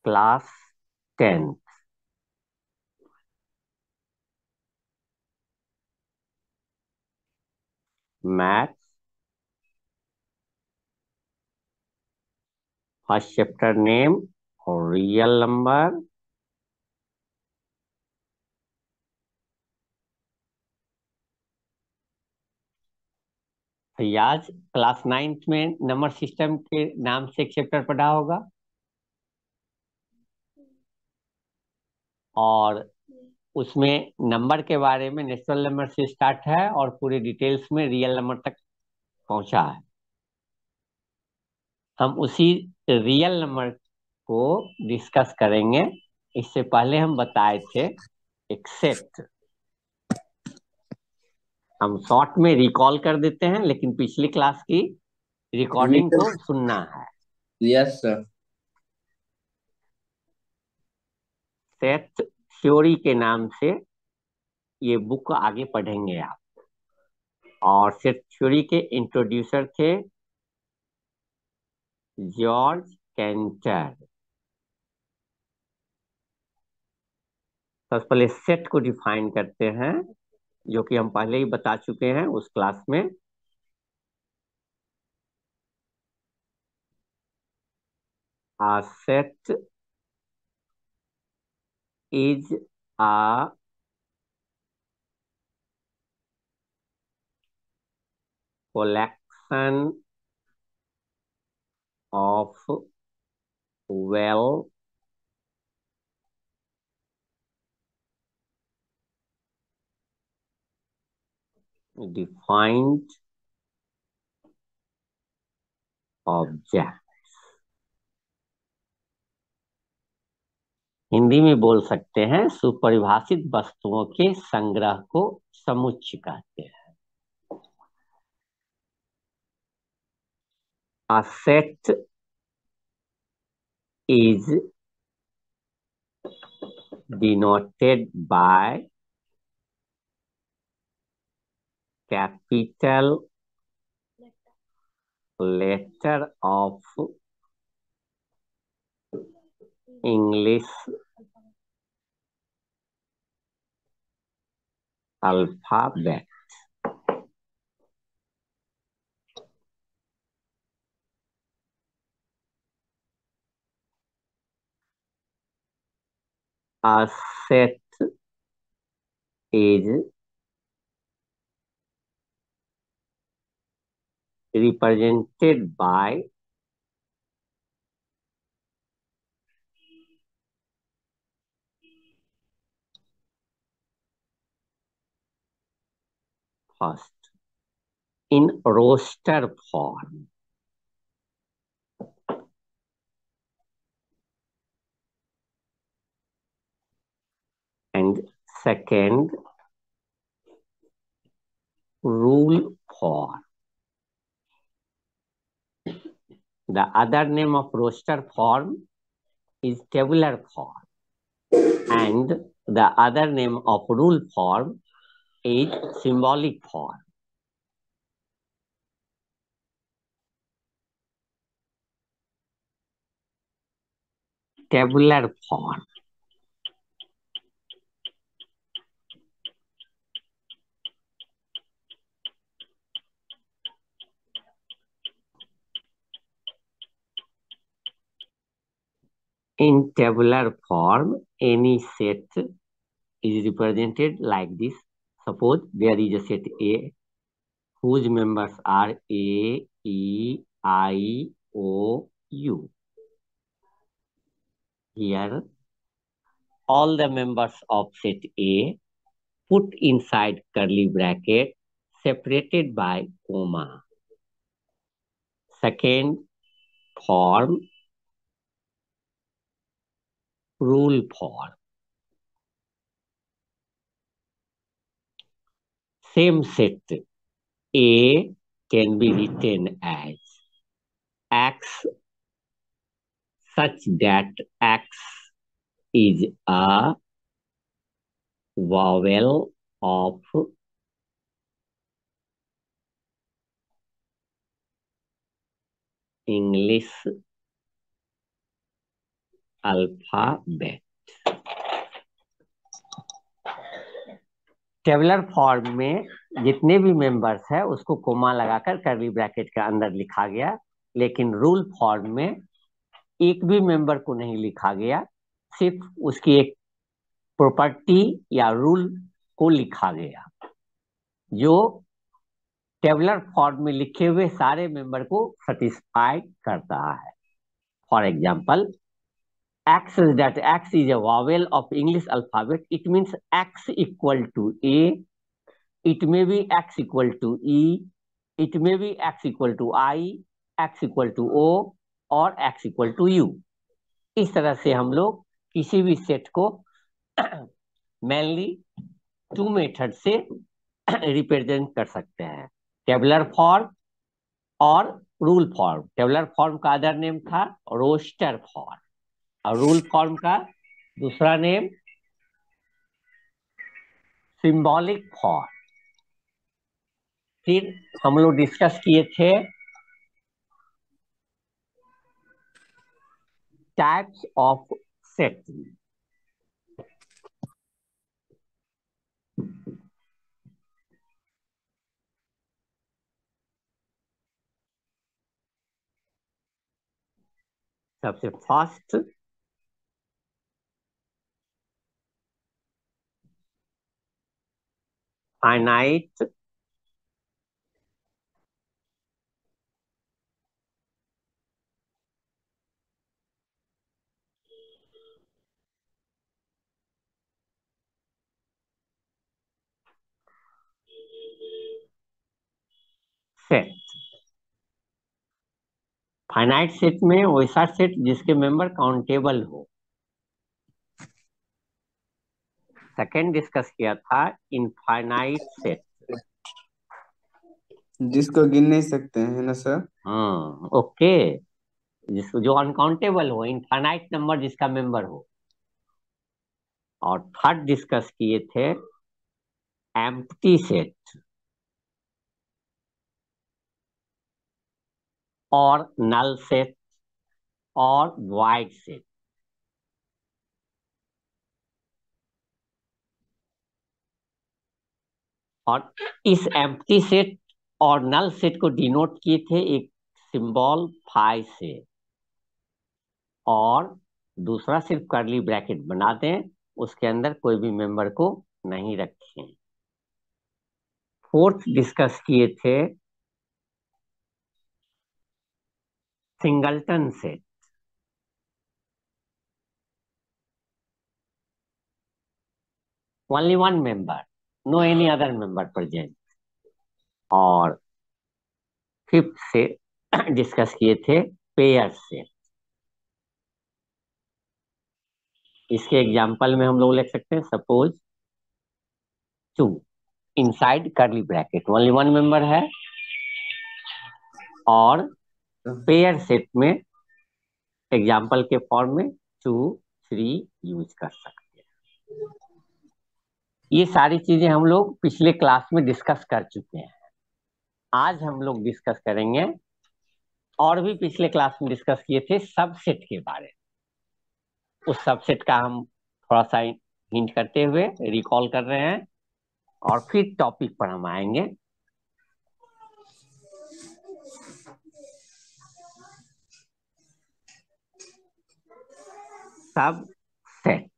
Class 10। Maths, first chapter name real number. आज class 9th में number system के नाम से एक चैप्टर पढ़ा होगा, और उसमें नंबर के बारे में नेचुरल नंबर से स्टार्ट है और पूरे डिटेल्स में रियल नंबर तक पहुंचा है। हम उसी रियल नंबर को डिस्कस करेंगे। इससे पहले हम बताए थे एक सेट, हम शॉर्ट में रिकॉल कर देते हैं, लेकिन पिछली क्लास की रिकॉर्डिंग को सुनना है। Yes sir. सेट थ्योरी के नाम से ये बुक आगे पढ़ेंगे आप। और सेट थ्योरी के इंट्रोड्यूसर थे जॉर्ज कैंटर। सबसे पहले सेट को डिफाइन करते हैं, जो कि हम पहले ही बता चुके हैं उस क्लास में। A set is a collection of well defined objects। Hindi में बोल सकते हैं सुपरिभाषित वस्तुओं के संग्रह को समुच्चय कहते हैं। A set is denoted by capital letter of English alphabet। A set is represented by first in roster form, and second rule form. The other name of roster form is tabular form, and the other name of rule form is symbolic form. Tabular form. In tabular form, any set is represented like this. Suppose there is a set A whose members are A, E, I, O, U. Here, all the members of set A put inside curly bracket separated by comma. Second form, rule form. Same set A can be written as X such that X is a vowel of English alphabet. Tabular form में जितने भी members है उसको coma लगाकर curly bracket के अंदर लिखा गया, लेकिन रूल फॉर्म में एक भी मेंबर को नहीं लिखा गया, सिर्फ उसकी एक प्रॉपर्टी या रूल को लिखा गया जो टेबुलर फॉर्म में लिखे हुए सारे मेंबर को सेटिस्फाई करता है। For example, X is that X is a vowel of English alphabet. It means X equal to A. It may be X equal to E. It may be X equal to I, X equal to O और X equal to U। इस तरह से हम लोग किसी भी set को mainly two method से रिप्रेजेंट कर सकते हैं, टेबुलर फॉर्म और रूल फॉर्म। टेबुलर फॉर्म का अदर नेम था रोस्टर फॉर्म और रूल फॉर्म का दूसरा नेम सिंबॉलिक फॉर्म। फिर हम लोग डिस्कस किए थे टाइप्स ऑफ सेट। सबसे first finite set. Finite set में वैसा सेट जिसके मेंबर काउंटेबल हो। सेकंड डिस्कस किया था इनफाइनाइट सेट। जिसको गिन नहीं सकते हैं ना सर। ओके, जिसको जो अनकाउंटेबल हो, इनफाइनाइट नंबर जिसका मेंबर हो। और थर्ड डिस्कस किए थे एम्प्टी सेट और नल सेट और वाइड सेट। और इस एम्प्टी सेट और नल सेट को डिनोट किए थे एक सिंबल फाई से, और दूसरा सिर्फ कर्ली ब्रैकेट बना दें, उसके अंदर कोई भी मेंबर को नहीं रखें। फोर्थ डिस्कस किए थे singleton set. Only one member, no any other member present. और फिफ्थ से डिस्कस किए थे पेयर सेट। इसके एग्जांपल में हम लोग लिख सकते हैं suppose two inside curly bracket only one member है, और पेयर सेट में एग्जाम्पल के फॉर्म में 2 3 यूज कर सकते हैं। ये सारी चीजें हम लोग पिछले क्लास में डिस्कस कर चुके हैं। आज हम लोग डिस्कस करेंगे, और भी पिछले क्लास में डिस्कस किए थे सबसेट के बारे में। उस सबसेट का हम थोड़ा सा हिंट करते हुए रिकॉल कर रहे हैं, और फिर टॉपिक पर हम आएंगे। सबसेट,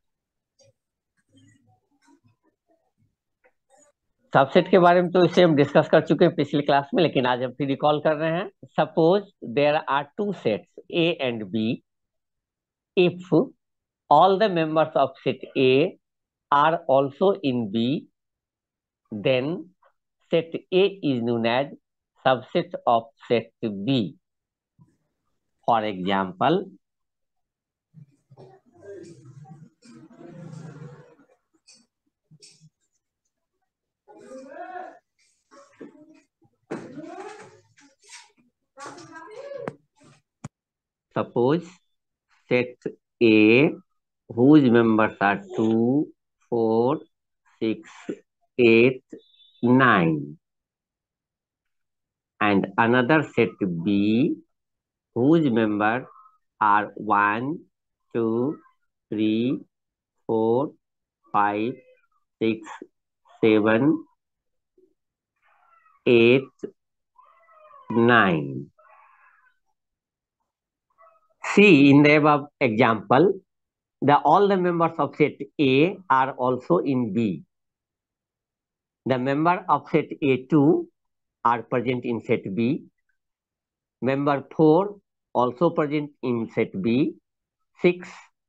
सबसेट के बारे में तो इसे हम डिस्कस कर चुके हैं पिछली क्लास में, लेकिन आज हम फिर रिकॉल कर रहे हैं। Suppose there are two sets A and B. If all the members of set A are also in B, then set A is known as subset of set B. For example, suppose set A whose members are 2, 4, 6, 8, 9, and another set B whose members are 1, 2 3 4 5 6 7 8 9. See, in the above example, all the members of set A are also in B. The member of set A2 are present in set B. Member 4 also present in set B. 6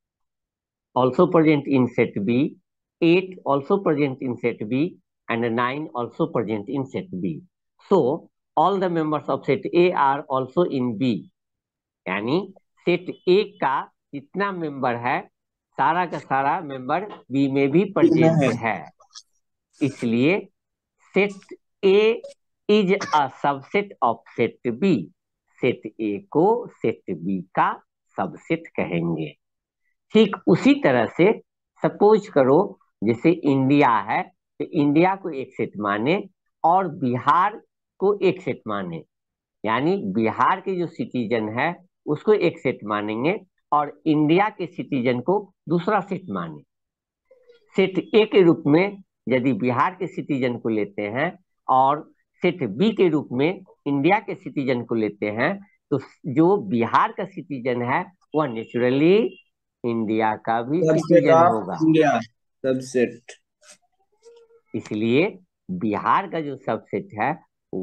also present in set B. 8 also present in set B. And 9 also present in set B. So, all the members of set A are also in B. यानी set A का जितना member है सारा का सारा member B में भी present है। इसलिए set A is a subset of set B. Set A को सेट बी का सबसेट कहेंगे। ठीक उसी तरह से सपोज करो जैसे इंडिया है तो इंडिया को एक सेट माने और बिहार को एक सेट माने, यानी बिहार के जो सिटीजन है उसको एक सेट मानेंगे और इंडिया के सिटीजन को दूसरा सेट माने। सेट ए के रूप में यदि बिहार के सिटीजन को लेते हैं और सेट बी के रूप में इंडिया के सिटीजन को लेते हैं तो जो बिहार का सिटीजन है वह नेचुरली इंडिया का भी सिटीजन होगा। India subset. इसलिए बिहार का जो सबसेट है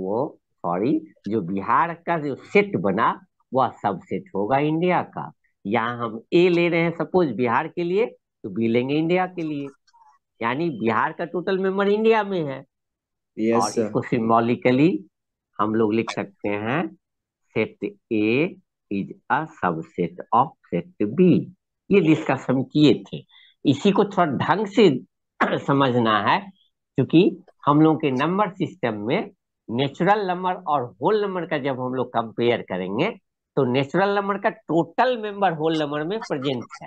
जो बिहार का जो सेट बना वह सबसेट होगा इंडिया का। यहाँ हम ए ले रहे हैं सपोज बिहार के लिए तो बी लेंगे इंडिया के लिए, यानी बिहार का टोटल मेंबर इंडिया में है। और इसको सिंबॉलिकली हम लोग लिख सकते हैं set A is a subset of set B. ये डिस्कशन किए थे, इसी को थोड़ा ढंग से समझना है क्योंकि हम लोग के नंबर सिस्टम में नेचुरल नंबर और होल नंबर का जब हम लोग कंपेयर करेंगे तो नेचुरल नंबर का टोटल मेंबर होल नंबर में प्रेजेंट है।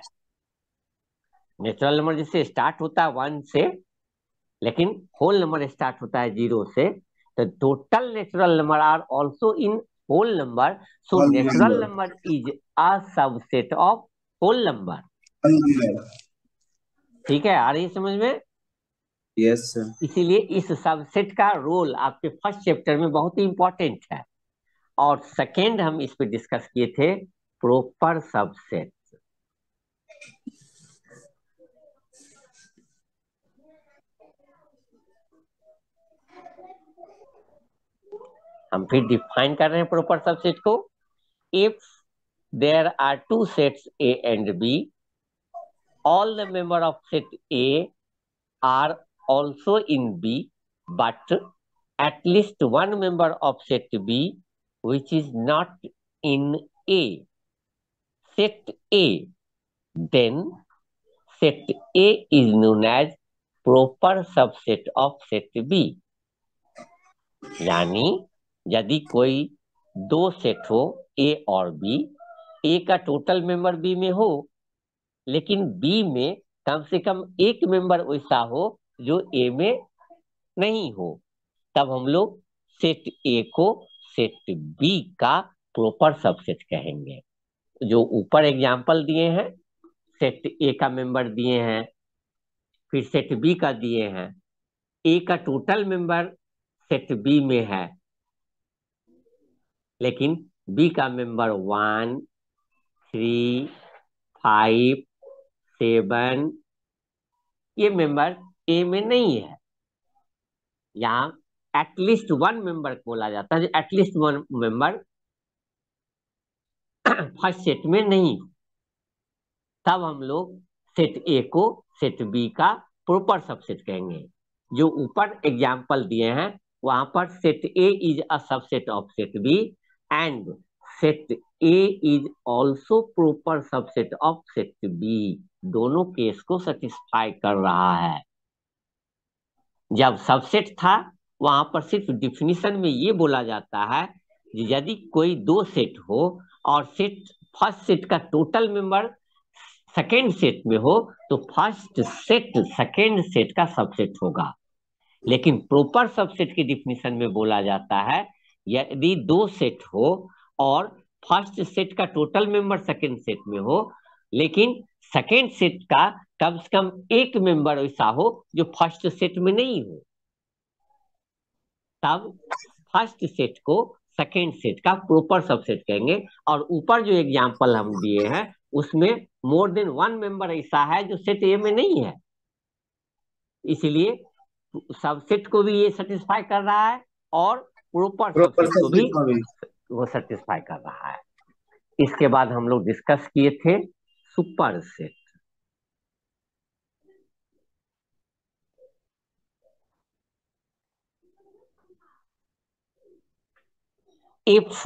नेचुरल नंबर जैसे स्टार्ट होता है 1 से, लेकिन होल नंबर स्टार्ट होता है 0 से, तो total natural number are also in whole number. So natural number is a subset of whole number. ठीक है, आ रही है समझ में? Yes sir. इसीलिए इस सबसेट का रोल आपके फर्स्ट चैप्टर में बहुत ही इंपॉर्टेंट है। और सेकेंड हम इस पे डिस्कस किए थे प्रॉपर सबसेट। हम फिर डिफाइन कर रहे हैं प्रॉपर सबसेट को। If there are two sets A and B, all the member of set A are also in B, but at least one member of set B which is not in A, set A, then set A is known as proper subset of set B। यानी यदि कोई दो set हो A और B, A का total member B में हो लेकिन B में कम से कम एक मेंबर वैसा हो जो A में नहीं हो, तब हम लोग सेट ए को सेट बी का प्रॉपर सबसेट कहेंगे। जो ऊपर एग्जांपल दिए हैं सेट ए का मेंबर दिए हैं, फिर सेट बी का दिए हैं। ए का टोटल मेंबर सेट बी में है लेकिन बी का मेंबर 1 3 5 7 ये मेंबर ए में नहीं है। यहाँ एटलीस्ट वन मेंबर बोला जाता है, at least one member first set में नहीं, तब हम लोग सेट ए को सेट बी का प्रॉपर सबसेट कहेंगे। जो ऊपर एग्जांपल दिए हैं वहां पर set A is a subset of set B and set A is also proper subset of set B, दोनों केस को सेटिस्फाई कर रहा है। जब सबसेट था वहां पर सिर्फ डिफिनीशन में ये बोला जाता है यदि कोई दो सेट हो और सेट फर्स्ट सेट का टोटल मेंबर सेकेंड सेट में हो तो फर्स्ट सेट सेकेंड सेट का सबसेट होगा। लेकिन प्रॉपर सबसेट की डिफिनीशन में बोला जाता है यदि दो सेट हो और फर्स्ट सेट का टोटल मेंबर सेकेंड सेट में हो लेकिन सेकेंड सेट का कम से कम एक मेंबर ऐसा हो जो फर्स्ट सेट में नहीं हो, तब फर्स्ट सेट को सेकेंड सेट का प्रॉपर सबसेट कहेंगे। और ऊपर जो एग्जांपल हम दिए हैं उसमें मोर देन वन मेंबर ऐसा है जो सेट ए में नहीं है, इसलिए सबसेट को भी ये सेटिस्फाई कर रहा है और प्रॉपर प्रॉपर सबसेट को भी सबसेट का भी। वो सेटिस्फाई कर रहा है। इसके बाद हम लोग डिस्कस किए थे super set. If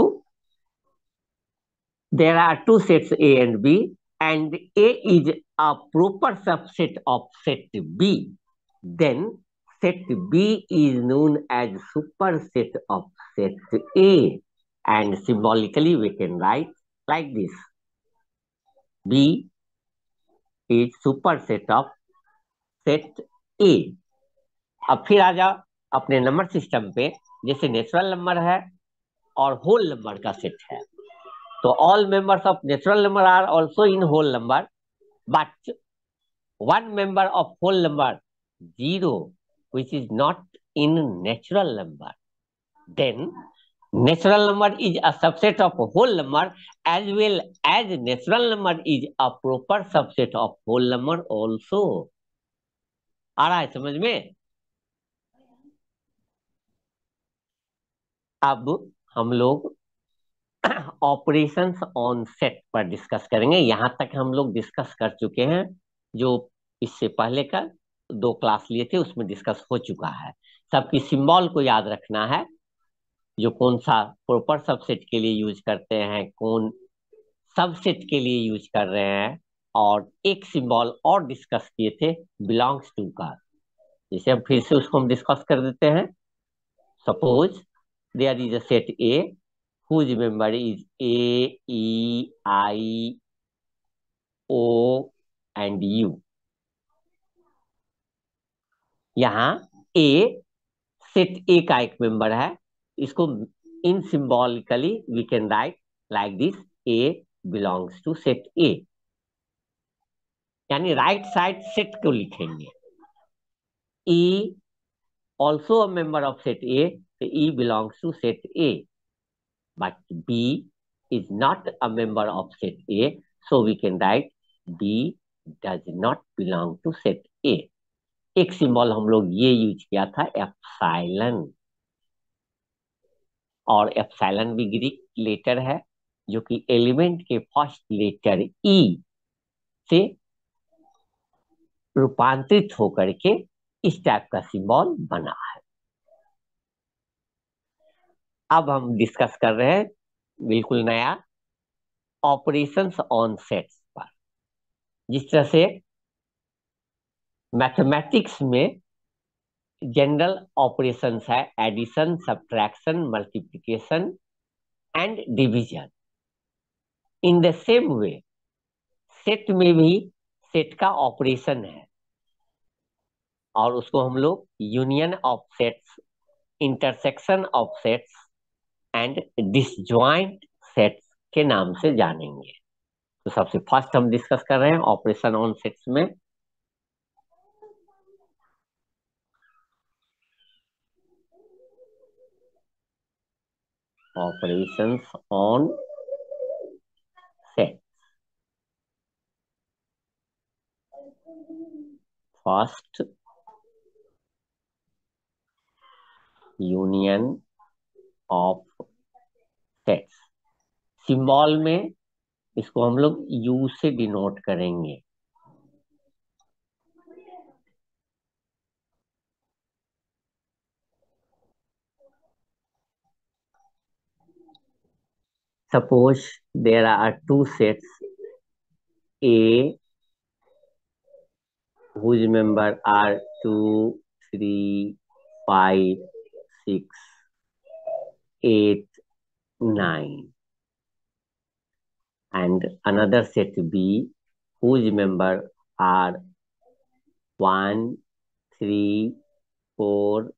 there are two sets A and B, and A is a proper subset of set B, then set B is known as superset of set A, and symbolically we can write like this: B is superset of set A। अब फिर आ जाओ अपने number system पे, जैसे natural number है और whole number का set है, तो all members of natural number are also in whole number, but one member of whole number 0 which is not in natural number, then natural number is a subset of whole number as well as natural number is a proper subset of whole number also। आ रहा है समझ में? अब हम लोग operations on set पर discuss करेंगे। यहां तक हम लोग डिस्कस कर चुके हैं, जो इससे पहले का 2 क्लास लिए थे उसमें डिस्कस हो चुका है। सबकी सिंबल को याद रखना है, जो कौन सा प्रॉपर सबसेट के लिए यूज करते हैं, कौन सबसेट के लिए यूज कर रहे हैं। और एक सिंबल और डिस्कस किए थे बिलोंग्स टू का, जैसे अब फिर से उसको हम डिस्कस कर देते हैं। Suppose there is a set A whose member is A, E, I, O and U। यहाँ A सेट A का एक मेंबर है, इसको in symbolically we can write like this: A belongs to set A, यानी right side set को लिखेंगे। E also a member of set A, so E belongs to set A, but B is not a member of set A, so we can write B does not belong to set A। एक symbol हम लोग ये use किया था epsilon, और epsilon भी Greek letter है जो कि एलिमेंट के फर्स्ट लेटर ई से रूपांतरित होकर के इस टाइप का सिंबल बना है। अब हम डिस्कस कर रहे हैं बिल्कुल नया ऑपरेशंस ऑन सेट्स पर। जिस तरह से मैथमेटिक्स में जनरल ऑपरेशंस है addition, subtraction, multiplication and division, in the same way set में भी सेट का ऑपरेशन है, और उसको हम लोग union of sets, intersection of sets and disjoint sets के नाम से जानेंगे। तो सबसे फर्स्ट हम डिस्कस कर रहे हैं ऑपरेशन ऑन सेट्स में operations on set. First union of sets, symbol में इसको हम लोग यू से डिनोट करेंगे। Suppose there are two sets A whose member are 2, 3, 5, 6, 8, 9, and another set B whose member are 1, 3, 4,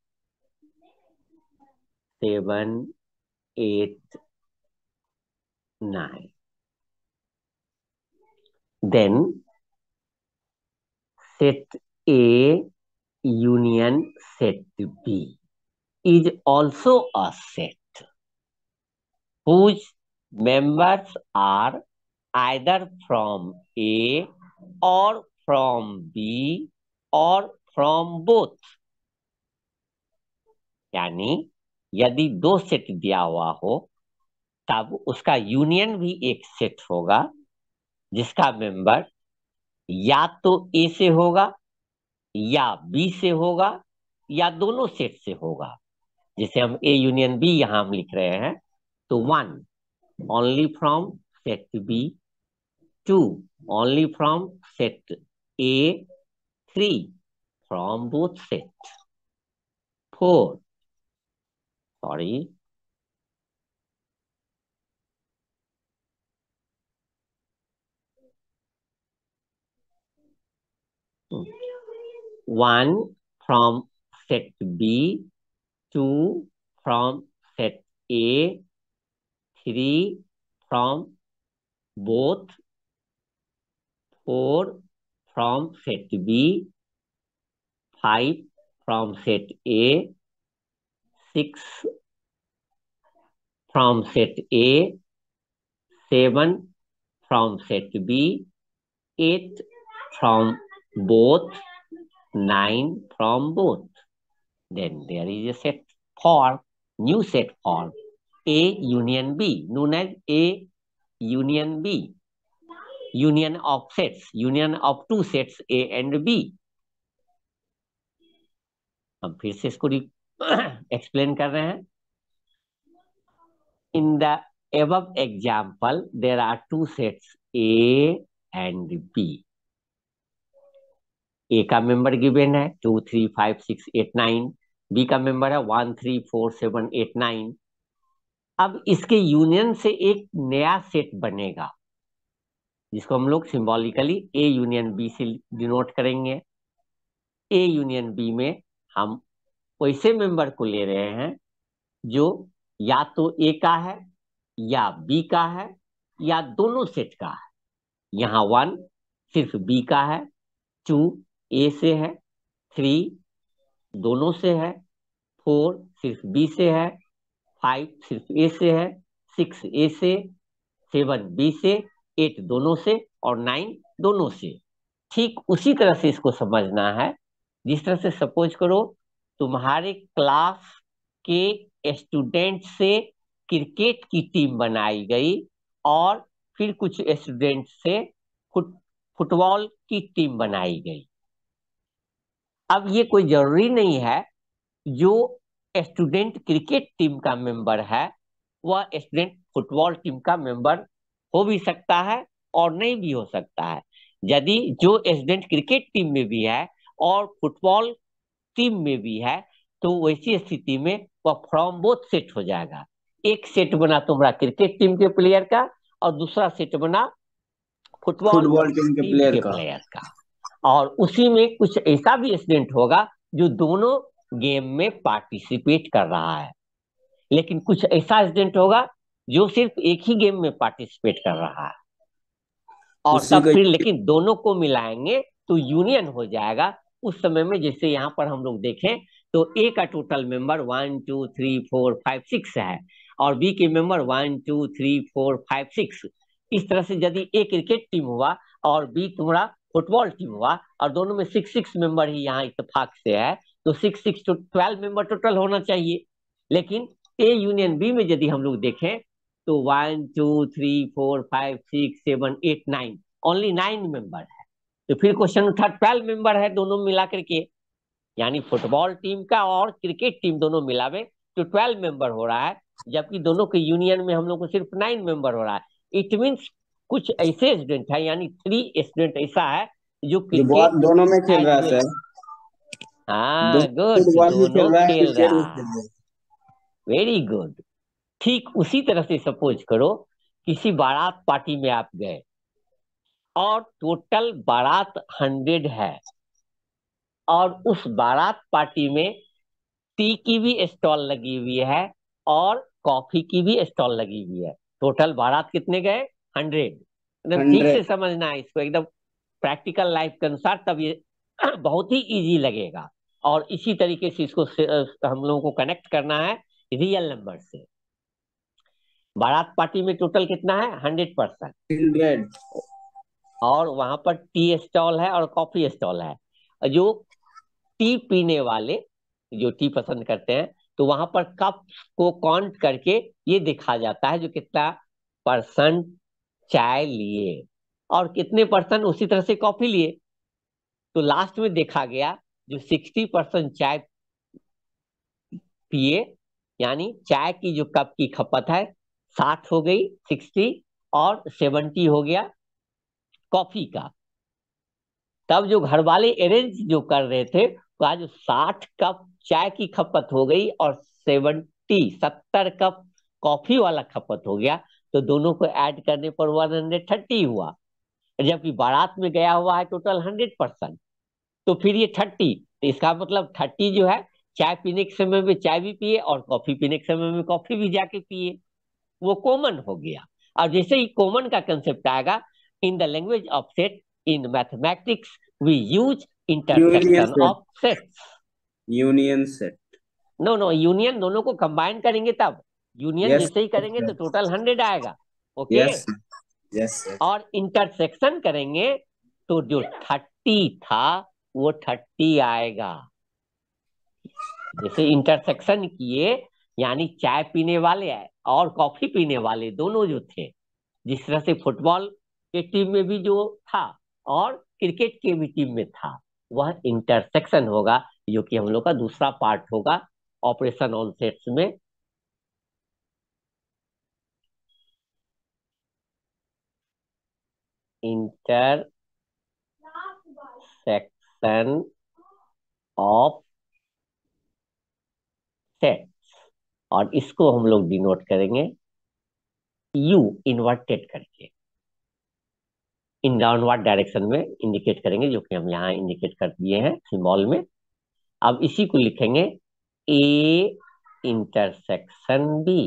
7, 8, 9। then set A union set B is also a set whose members are either from A or from B or from both। यानी यदि दो set दिया हुआ हो तब उसका union भी एक सेट होगा जिसका मेंबर या तो ए से होगा या बी से होगा या दोनों सेट से होगा। जैसे हम ए यूनियन बी यहां हम लिख रहे हैं तो 1 only from set B, 2 only from set A, 3 from both set, 4 sorry 1 from set B, 2 from set A, 3 from both, 4 from set B, 5 from set A, 6 from set A, 7 from set B, 8 from both, 9 from both. Then there is a set form, new set form, A union B, known as A union B, union of sets, union of two sets A and B। हम फिर से इसको explain कर रहे हैं। In the above example, there are two sets A and B. A का member given है 2 3 5 6 8 9, B का मेंबर है 1 3 4 7 8 9। अब इसके यूनियन से एक नया सेट बनेगा जिसको हम लोग सिंबॉलिकली ए यूनियन बी से डिनोट करेंगे। ए यूनियन बी में हम वैसे मेंबर को ले रहे हैं जो या तो ए का है या बी का है या दोनों सेट का है। यहाँ 1 सिर्फ बी का है, 2 ए से है, 3 दोनों से है, 4 सिर्फ बी से है, 5 सिर्फ ए से है, 6 ए से, 7 बी से, 8 दोनों से और 9 दोनों से। ठीक उसी तरह से इसको समझना है जिस तरह से सपोज करो तुम्हारे क्लास के स्टूडेंट से क्रिकेट की टीम बनाई गई और फिर कुछ स्टूडेंट से फुटबॉल की टीम बनाई गई। अब ये कोई जरूरी नहीं है जो स्टूडेंट क्रिकेट टीम का मेंबर है वह स्टूडेंट फुटबॉल टीम का मेंबर हो भी सकता है और नहीं भी हो सकता है। यदि जो स्टूडेंट क्रिकेट टीम में भी है और फुटबॉल टीम में भी है तो वैसी स्थिति में वह फ्रॉम बोथ सेट हो जाएगा। एक सेट बना तुम्हारा क्रिकेट टीम के प्लेयर का और दूसरा सेट बना फुटबॉल टीम के प्लेयर का। और उसी में कुछ ऐसा भी स्टूडेंट होगा जो दोनों गेम में पार्टिसिपेट कर रहा है, लेकिन कुछ ऐसा स्टूडेंट होगा जो सिर्फ एक ही गेम में पार्टिसिपेट कर रहा है। और तब फिर लेकिन दोनों को मिलाएंगे तो यूनियन हो जाएगा। उस समय में जैसे यहाँ पर हम लोग देखें तो ए का टोटल मेंबर 1 2 3 4 5 6 है और बी के मेंबर 1 2 3 4 5 6। इस तरह से यदि ए क्रिकेट टीम हुआ और बी तुम्हारा फुटबॉल टीम हुआ और दोनों में 6 मेंबर ही यहाँ इत्तेफाक से है तो 6 तो 12 मेंबर टोटल होना चाहिए। लेकिन ए यूनियन बी में यदि हम लोग देखें तो 1 2 3 4 5 6 7 8 9 ओनली 9 मेंबर है। तो फिर क्वेश्चन उठा 12 मेंबर है दोनों मिला करके, यानी फुटबॉल टीम का और क्रिकेट टीम दोनों मिलावे तो 12 मेंबर हो रहा है, जबकि दोनों के यूनियन में हम लोग को सिर्फ 9 मेंबर हो रहा है। इट मीन्स कुछ ऐसे स्टूडेंट है यानी 3 स्टूडेंट ऐसा है जो क्रिकेट दोनों में खेल रहा है। हाँ गुड, दोनों खेल रहा है, वेरी गुड। ठीक उसी तरह से सपोज करो किसी बारात पार्टी में आप गए और टोटल बारात 100 है और उस बारात पार्टी में टी की भी स्टॉल लगी हुई है और कॉफी की भी स्टॉल लगी हुई है। टोटल बारात कितने गए 100। एकदम ठीक 100. से समझना है इसको, एकदम प्रैक्टिकल लाइफ के अनुसार, तब ये बहुत ही इजी लगेगा। और इसी तरीके से इसको हम लोगों को कनेक्ट करना है रियल नंबर से। बारात पार्टी में टोटल कितना है? 100%। 100. और वहां पर टी स्टॉल है और कॉफी स्टॉल है। जो टी पीने वाले, जो टी पसंद करते हैं, तो वहां पर कप को काउंट करके ये देखा जाता है जो कितना परसेंट चाय लिए और कितने परसेंट उसी तरह से कॉफी लिए। तो लास्ट में देखा गया जो 60% चाय पिए, यानी चाय की जो कप की खपत है 60 हो गई, 60, और 70 हो गया कॉफी का। तब जो घर वाले अरेंज जो कर रहे थे, तो आज 60 कप चाय की खपत हो गई और 70 कप कॉफी वाला खपत हो गया। तो दोनों को ऐड करने पर 130 हुआ। जबकि बारात में गया हुआ है टोटल 100%, तो फिर ये 30, तो इसका मतलब 30 जो है, चाय पीने के समय में चाय भी पिए और कॉफी पीने के समय में कॉफी भी जाके पिए, वो कॉमन हो गया। और जैसे ही कॉमन का कंसेप्ट आएगा in the language of set, in mathematics we use Union intersection set. Of sets. Union set. No no, union दोनों को कंबाइन करेंगे तब। Union Yes. जैसे ही करेंगे तो टोटल 100 आएगा। ओके। Yes. Yes, sir. और इंटरसेक्शन करेंगे तो जो 30 था वो 30 आएगा। जैसे इंटरसेक्शन किए, यानी चाय पीने वाले और कॉफी पीने वाले दोनों जो थे, जिस तरह से फुटबॉल के टीम में भी जो था और क्रिकेट के भी टीम में था, वह इंटरसेक्शन होगा, जो कि हम लोग का दूसरा पार्ट होगा ऑपरेशन ऑन सेट्स में। इंटरसेक्शन ऑफ सेट्स, और इसको हम लोग डिनोट करेंगे यू इन्वर्टेड करके, इन डाउनवर्ड डायरेक्शन में इंडिकेट करेंगे, जो कि हम यहाँ इंडिकेट कर दिए हैं सिंबल में। अब इसी को लिखेंगे ए इंटरसेक्शन बी।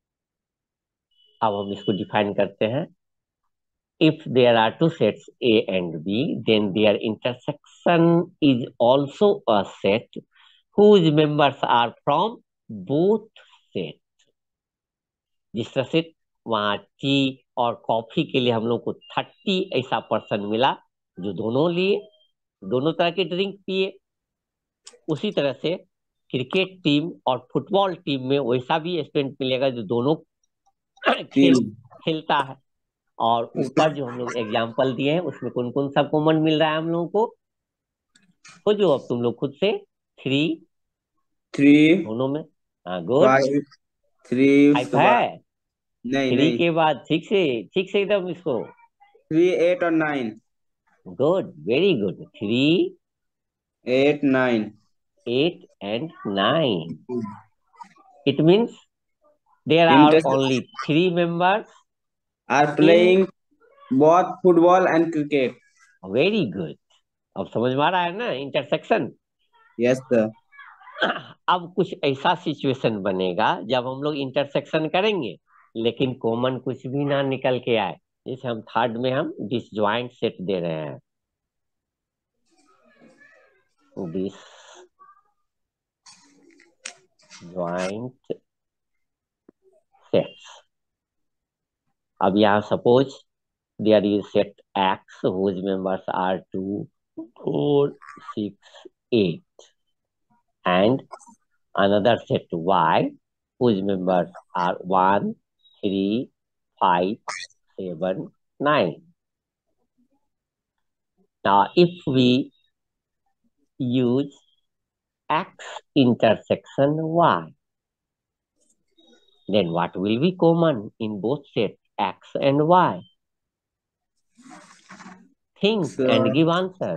अब हम इसको डिफाइन करते हैं। If there are two sets A and B, then their intersection is also a set whose members are from both set। जिस तरह से वहां टी और कॉफी के लिए हम लोग को 30 ऐसा पर्सन मिला जो दोनों लिए, दोनों तरह के ड्रिंक पिए, उसी तरह से क्रिकेट टीम और फुटबॉल टीम में वैसा भी स्टूडेंट मिलेगा जो दोनों Team. खेलता है। और ऊपर जो हम लोग एग्जाम्पल दिए हैं उसमें कौन कौन सा कॉमन मिल रहा है हम लोगों को, खोजो अब तुम लोग खुद से। 3 3, दोनों में। हाँ, गुड। 5, 3 फाइव उसके बाद है। नहीं 3 नहीं, के बाद 6 से, 6 से एकदम इसको। 3, 8 और 9. Good, very good. 3, 8, 9. 8 and 9। It means there are Intersex only 3 members are in। playing both football and cricket. Very good. अब समझ में आ रहा है ना इंटरसेक्शन। Yes, sir. अब कुछ ऐसा सिचुएशन बनेगा जब हम लोग इंटरसेक्शन करेंगे लेकिन कॉमन कुछ भी ना निकल के आए। जैसे हम थर्ड में हम डिसजॉइंट सेट दे रहे हैं, डिसजॉइंट सेट्स। अब यहाँ suppose there is set X whose members are 2, 4, 6, 8, and another set y whose members are 1, 3, 5, 7, 9. Now, if we use x intersection y, then what will be common in both sets x and y? Think So, and give answer.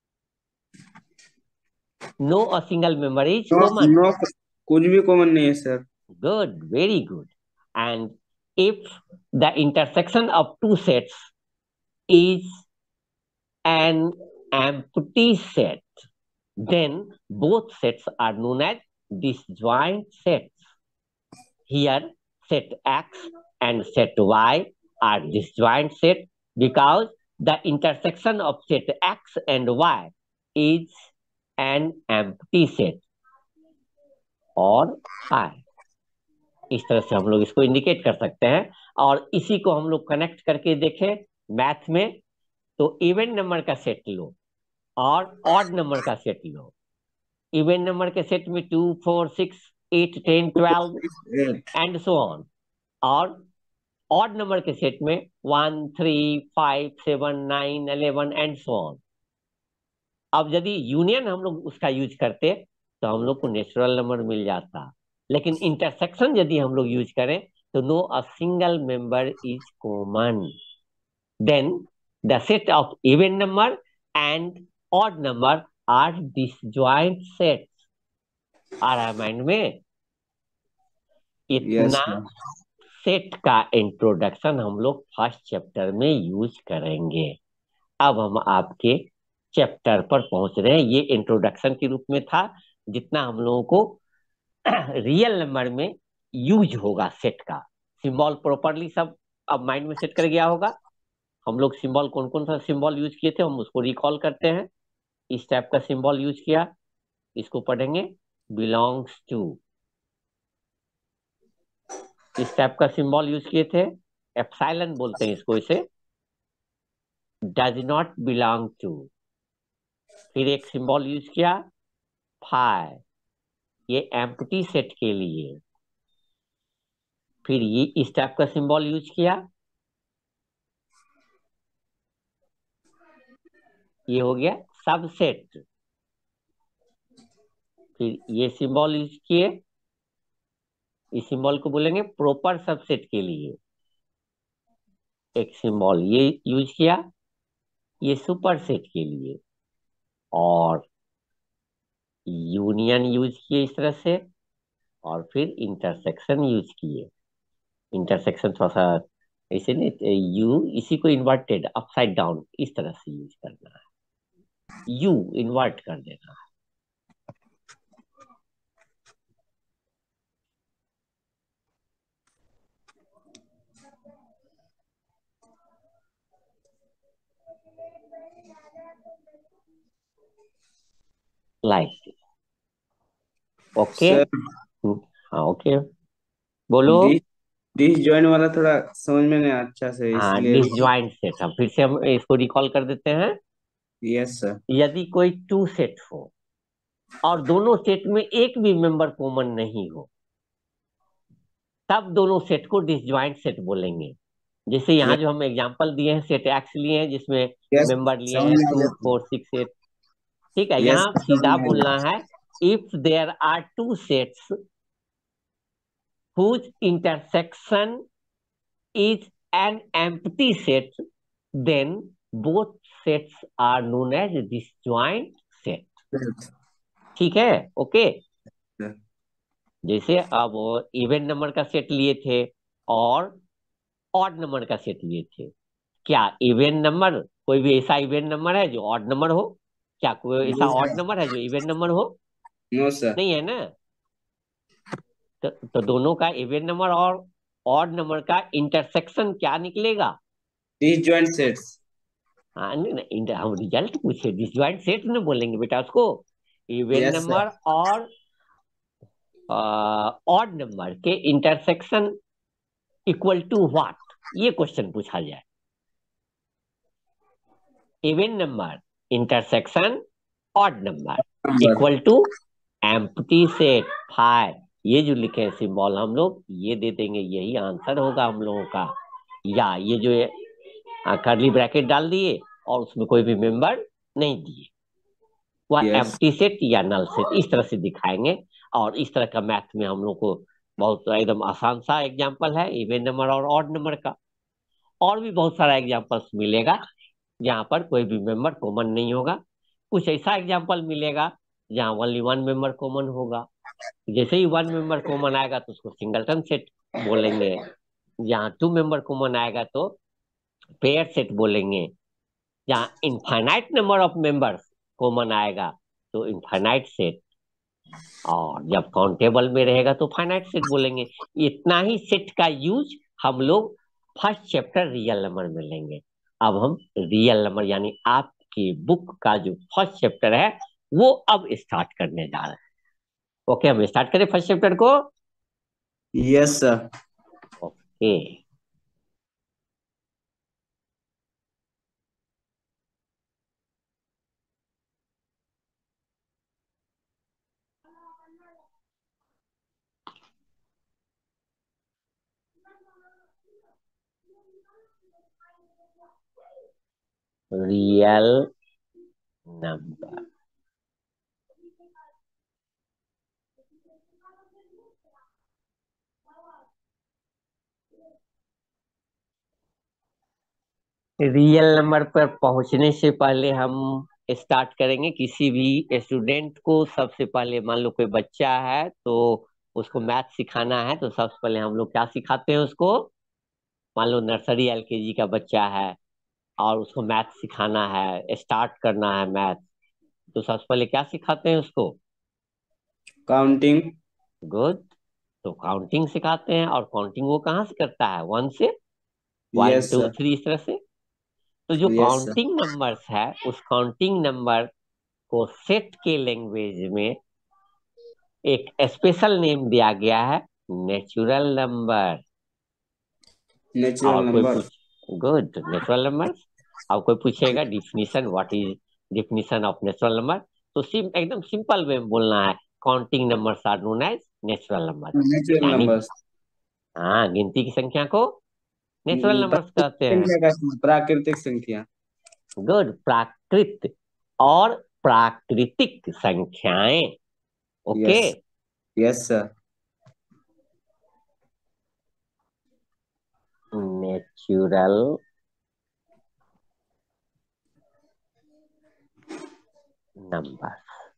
No, a single member is no, common. no, कुछ भी common नहीं है sir. Good, very good. And if the intersection of two sets is an empty set, then both sets are known as disjoint sets. Here, set X and set Y are disjoint set because the intersection of set X and Y is an empty set और phi। इस तरह से हम लोग इसको indicate कर सकते हैं। और इसी को हम लोग कनेक्ट करके देखें मैथ में, तो इवन नंबर का सेट लो और ऑड नंबर का सेट लो। इवन नंबर के सेट में 2, 4, 6, 8, 10, 12 8. एंड सो ऑन, और ऑड नंबर के सेट में 1, 3, 5, 7, 9, 11 एंड सो ऑन। अब यदि यूनियन हम लोग उसका यूज करते तो हम लोग को नेचुरल नंबर मिल जाता, लेकिन इंटरसेक्शन यदि हम लोग यूज करें तो no a single member is common, then the set of even number and odd number are disjoint sets. आ रहा है माइंड में? Yes, इतना sir. सेट का इंट्रोडक्शन हम लोग फर्स्ट चैप्टर में यूज करेंगे। अब हम आपके चैप्टर पर पहुंच रहे हैं। ये इंट्रोडक्शन के रूप में था, जितना हम लोगों को रियल नंबर में यूज होगा सेट का। सिंबल प्रॉपरली सब अब माइंड में सेट कर गया होगा। हम लोग सिंबल कौन कौन सा सिंबल यूज किए थे हम उसको रिकॉल करते हैं। इस टाइप का सिंबल यूज किया, इसको पढ़ेंगे बिलोंग्स टू। इस टाइप का सिंबल यूज किए थे, एप्सिलॉन बोलते हैं इसको, इसे डज नॉट बिलोंग टू। फिर एक सिंबल यूज किया फाई, ये एम्प्टी सेट के लिए। फिर ये इस टाइप का सिंबल यूज किया, ये हो गया सबसेट। फिर ये सिंबल यूज किए, इस सिंबल को बोलेंगे प्रॉपर सबसेट के लिए। एक सिंबल ये यूज किया, ये सुपर सेट के लिए। और यूनियन यूज किए इस तरह से, और फिर इंटरसेक्शन यूज किए। इंटरसेक्शन थोड़ा सा ऐसे नहीं, यू इसी को इन्वर्टेड अपसाइड डाउन इस तरह से यूज करना है, यू इन्वर्ट कर देना है। Like okay. सर हाँ ओके, बोलो। डिस डिसजॉइंट वाला थोड़ा समझ में नहीं अच्छा से, हाँ, इसलिए डिसजॉइंट सेट, हम फिर से हम इसको रिकॉल कर देते हैं। Yes sir. यदि कोई टू सेट हो और दोनों सेट में एक भी मेंबर कॉमन नहीं हो, तब दोनों सेट को डिसजॉइंट सेट बोलेंगे। जैसे यहाँ जो हम एग्जांपल दिए हैं, सेट एक्स लिए हैं जिसमें यस, मेंबर लिए समझ हैं में आ 2, गया सर। 4, 6, 8। ठीक है, यस यहाँ समझ सीधा में आ बोलना गया। है if there are two sets whose intersection is an empty set, then both sets are known as disjoint set। Yes, ठीक है, ओके। sir. जैसे अब इवन नंबर का सेट लिए थे और ऑड नंबर का सेट लिए थे। क्या इवन नंबर, कोई भी ऐसा इवन नंबर है जो ऑड नंबर हो? क्या कोई ऐसा No ऑड sir. नंबर है जो इवन नंबर हो? No sir. नहीं है ना। तो दोनों का इवन नंबर और ऑड नंबर का इंटरसेक्शन क्या निकलेगा? Disjoint sets. हाँ नहीं नहीं, हम रिजल्ट पूछे, डिसजॉइंट सेट न बोलेंगे बेटा उसको। Even Yes sir. नंबर और ऑड नंबर के इंटरसेक्शन इक्वल टू व्हाट, ये क्वेश्चन पूछा जाए। Even number intersection odd number Number. Equal to empty set phi. ये जो लिखे हैं सिंबल हम लोग, ये दे देंगे, यही आंसर होगा हम लोगों का। या ये जो करली ब्रैकेट डाल दिए और उसमें कोई भी मेंबर नहीं दिए, वह Yes. एम्प्टी सेट या नल सेट इस तरह से दिखाएंगे। और इस तरह का मैथ में हम लोग को बहुत एकदम आसान सा एग्जांपल है इवन नंबर और ऑड नंबर का। और भी बहुत सारा एग्जांपल्स मिलेगा जहाँ पर कोई भी मेंबर कॉमन नहीं होगा। कुछ ऐसा एग्जांपल मिलेगा जहाँ ओनली वन मेंबर कॉमन होगा। जैसे ही वन मेंबर कॉमन आएगा तो उसको सिंगलटन सेट बोलेंगे। जहाँ टू मेंबर कॉमन आएगा तो पेयर सेट बोलेंगे। जहाँ infinite number of members common आएगा तो इनफाइनाइट सेट। और जब काउंटेबल में रहेगा तो फाइनाइट सेट बोलेंगे। इतना ही सेट का यूज हम लोग फर्स्ट चैप्टर रियल नंबर में लेंगे। अब हम रियल नंबर यानी आपकी बुक का जो फर्स्ट चैप्टर है वो अब स्टार्ट करने जा रहे हैं। ओके, हम स्टार्ट करें फर्स्ट चैप्टर को। Yes sir. Okay, real number. Real number पर पहुंचने से पहले हम स्टार्ट करेंगे। किसी भी स्टूडेंट को सबसे पहले, मान लो कोई बच्चा है तो उसको मैथ सिखाना है, तो सबसे पहले हम लोग क्या सिखाते हैं उसको। मान लो नर्सरी एलकेजी का बच्चा है और उसको मैथ सिखाना है, स्टार्ट करना है मैथ, तो सबसे पहले क्या सिखाते हैं उसको। काउंटिंग। गुड। तो काउंटिंग सिखाते हैं, और काउंटिंग वो कहाँ से करता है, वन से, one yes two sir. Three, इस तरह से। तो जो यस सर। काउंटिंग नंबर्स है उस काउंटिंग नंबर को सेट के लैंग्वेज में एक स्पेशल नेम दिया गया है, नेचुरल नंबर। और नेचुरल कोई नंबर। पूछ, गुड, नेचुरल नंबर। और कोई पूछेगा definition, what is definition of natural number, तो एकदम सिंपल वे में बोलना है, counting numbers are known as natural number. Natural यानी, नंबर। हाँ, गिनती की संख्या को नेचुरल नंबर्स प्राकृतिक कहते हैं। संख्या का प्राकृतिक संख्या। गुड, प्राकृत और प्राकृतिक संख्याएं। Okay. Yes. Yes sir. Natural number.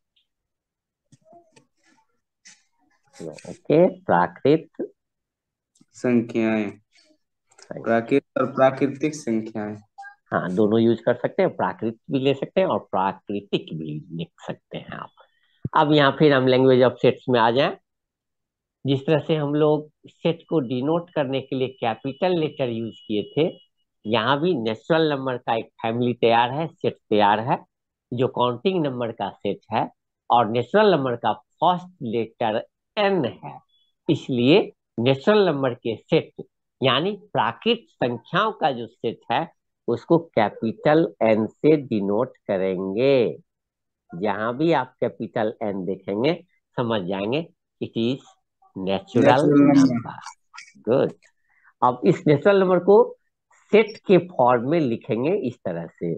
Okay, प्राकृत संख्याएं। संख्या। प्राकृत और प्राकृतिक संख्याएं। हाँ, दोनों यूज कर सकते हैं, प्राकृत भी ले सकते हैं और प्राकृतिक भी लिख सकते हैं आप। अब यहाँ फिर हम लैंग्वेज ऑफ सेट्स में आ जाएं। जिस तरह से हम लोग सेट को डिनोट करने के लिए कैपिटल लेटर यूज किए थे, यहाँ भी नेचुरल नंबर का एक फैमिली तैयार है, सेट तैयार है, जो काउंटिंग नंबर का सेट है। और नेचुरल नंबर का फर्स्ट लेटर एन है, इसलिए नेचुरल नंबर के सेट यानी प्राकृत संख्याओं का जो सेट है उसको कैपिटल एन से डिनोट करेंगे। जहां भी आप कैपिटल एन देखेंगे समझ जाएंगे it is natural natural number. Number. Good. अब इस नेचुरल नंबर को सेट के फॉर्म में लिखेंगे इस तरह से,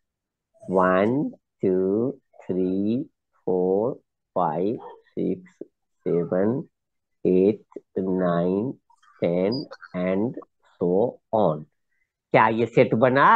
1 2 3 4 5 6 7 8 9 10 एंड सो ऑन। क्या ये सेट बना?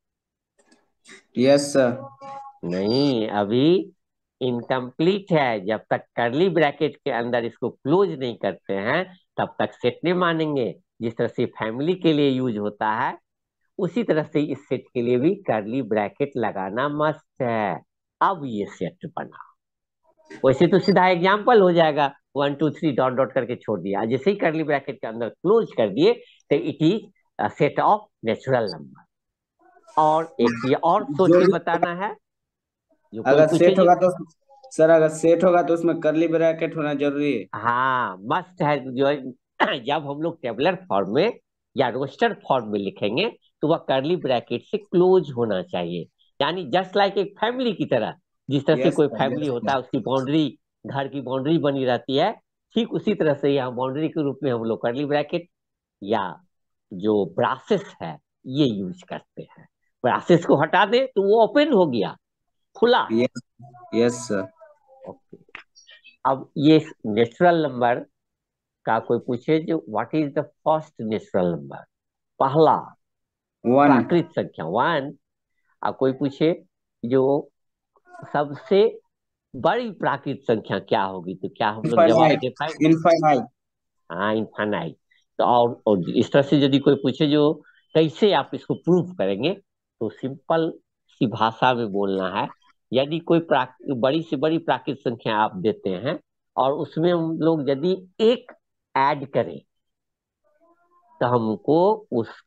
Yes sir. नहीं, अभी इनकम्प्लीट है। जब तक करली ब्रैकेट के अंदर इसको क्लोज नहीं करते हैं तब तक सेट नहीं मानेंगे। जिस तरह से फैमिली के लिए यूज होता है उसी तरह से इस सेट के लिए भी करली ब्रैकेट लगाना मस्ट है। अब ये सेट बना। वैसे तो सीधा एग्जाम्पल हो जाएगा, 1 2 3 डॉट डॉट करके छोड़ दिया, जैसे ही करली ब्रैकेट के अंदर क्लोज कर दिए तो it is set of natural number. और एक चीज और सोच जो के भी बताना है, जो कोई अगर पूछे सेट जी। होगा तो सर, अगर सेट होगा तो उसमें करली ब्रैकेट होना जरूरी है। हाँ, मस्ट है जो जब हम लोग टेबलर फॉर्म में या रोस्टर फॉर्म में लिखेंगे तो वह करली ब्रैकेट से क्लोज होना चाहिए। यानी जस्ट लाइक एक फैमिली की तरह, जिस तरह से यस कोई सर। फैमिली यस होता सर। है उसकी बाउंड्री, घर की बाउंड्री बनी रहती है, ठीक उसी तरह से यहाँ बाउंड्री के रूप में हम लोग करली ब्रैकेट या जो ब्रासेस है ये यूज करते हैं। ब्रासेस को हटा दे तो वो ओपन हो गया, खुला। यस। Yes sir. ओके। अब ये नेचुरल नंबर का कोई पूछे जो what is the first natural number, पहला वन। प्राकृत संख्या, वन। और कोई पूछे जो सबसे बड़ी प्राकृत संख्या क्या होगी, तो क्या हम लोग जवाब दे इनफाइनाइट। पाएंगे? इनफाइनाइट। हाँ, इनफाइनाइट। तो और इस तरह से यदि कोई पूछे जो कैसे आप इसको प्रूव करेंगे, तो सिंपल सी भाषा में बोलना है। यदि कोई बड़ी से बड़ी प्राकृत संख्या आप देते हैं और उसमें हम लोग यदि एक ऐड करें तो हमको उस